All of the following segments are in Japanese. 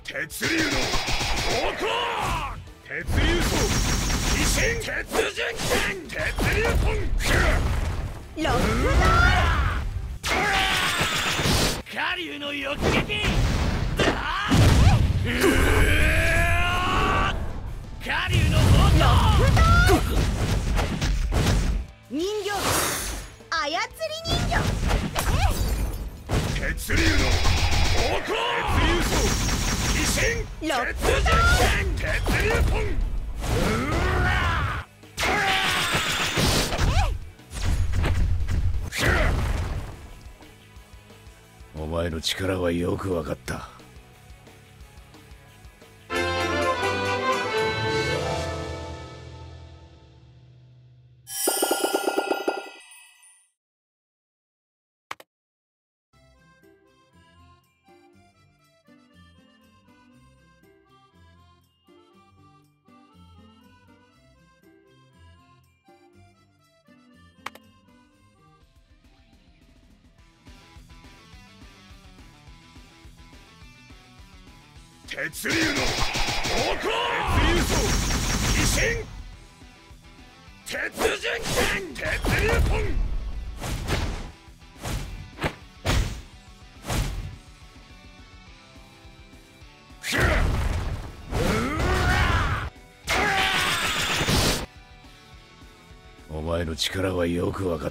鉄流の方向、鉄流層飛信鉄人剣、鉄流ポンロック火流の横撃、火流の方向、 人形操り人形鉄流の方向、鉄流層飛信鉄人剣、鉄流ポンお前の力はよく分かった。鉄流の方向、鉄流層飛信鉄人剣、鉄流ポンお前の力はよく分かった。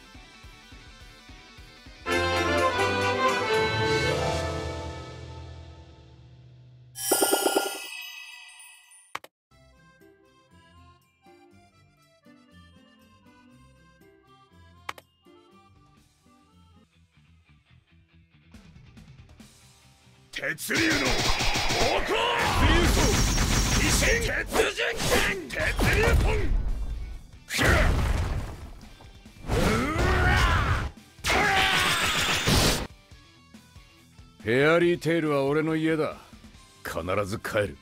鉄流の方向、鉄流層飛信鉄人剣、鉄流ポンフェアリーテールは俺の家だ。必ず帰る。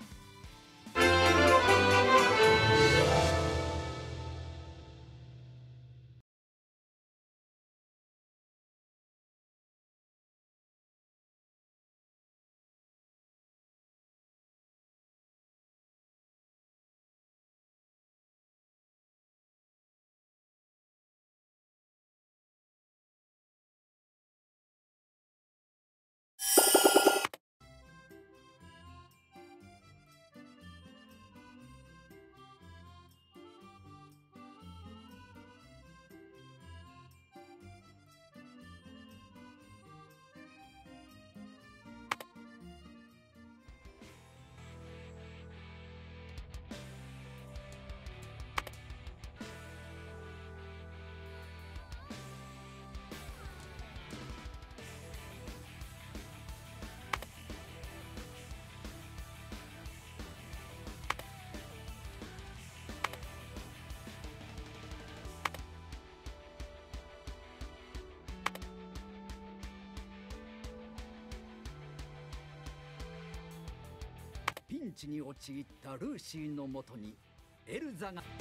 ピンチに陥ったルーシーのもとにエルザが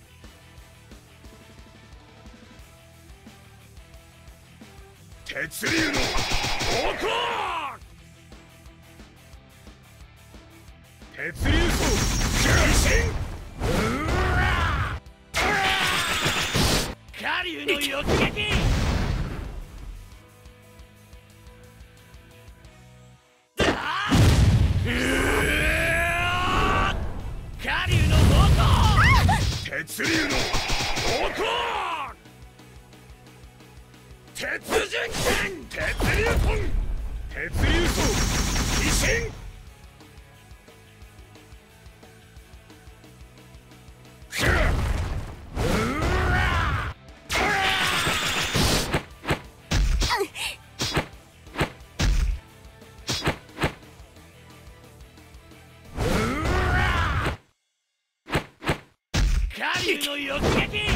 鉄流の方向、鉄流層飛信火流の横撃、火流の方向、鉄流の方向、鉄人剣、鉄流ポン鉄流層飛信火流の横撃、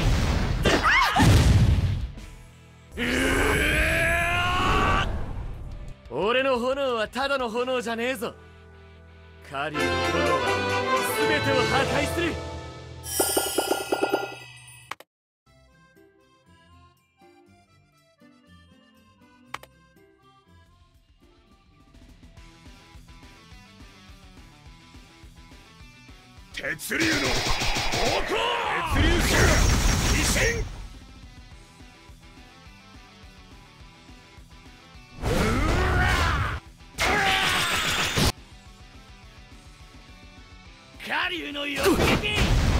俺の炎はただの炎じゃねえぞ。火流の炎は全てを破壊する。 血流の方向、血流する維新。 火竜の横撃。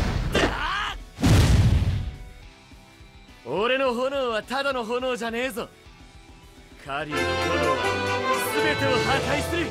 俺の炎はただの炎じゃねえぞ。火竜の炎は全てを破壊する。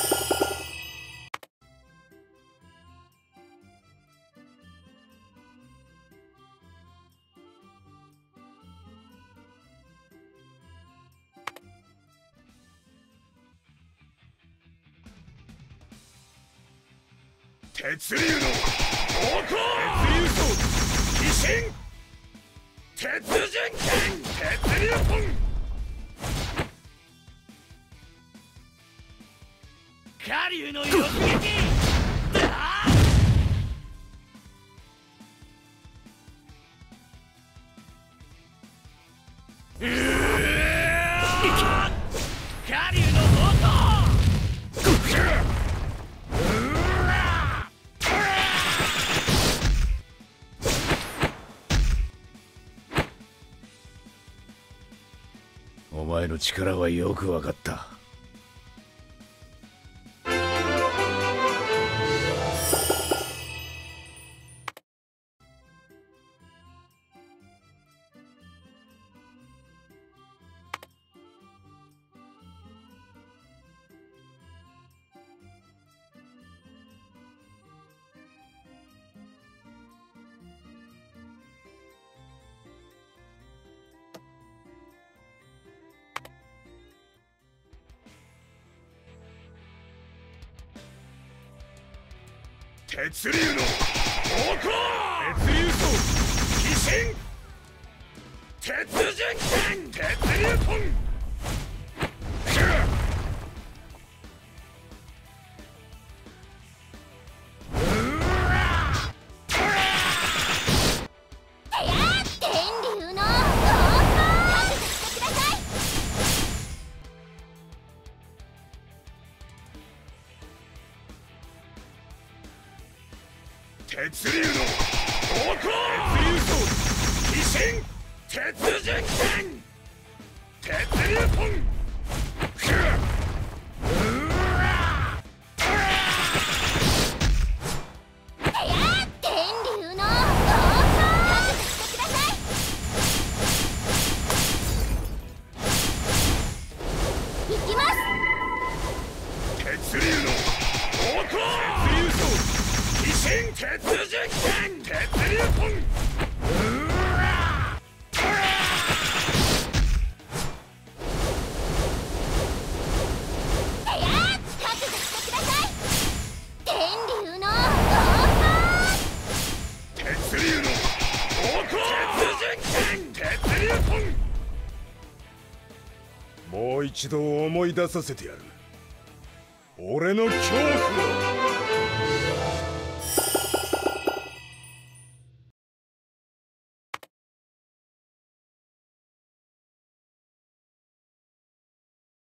血流の方向、血流層維新。鉄人剣、血流本。 火竜の横撃。火竜の方向。 お前の力はよくわかった。血流の方向、血流層維新。鉄人剣、血流本。血流の方向、血流層維新。鉄人剣、血流本。 天竜の方向、してください。行きます。 血流の方向、血流層維新。鉄人剣、血流本。もう一度思い出させてやる。俺の恐怖を。